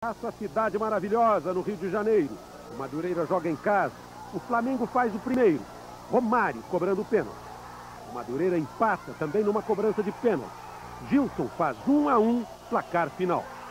Essa cidade maravilhosa no Rio de Janeiro. O Madureira joga em casa. O Flamengo faz o primeiro. Romário cobrando o pênalti. O Madureira empata também numa cobrança de pênalti. Gilson faz 1-1, placar final.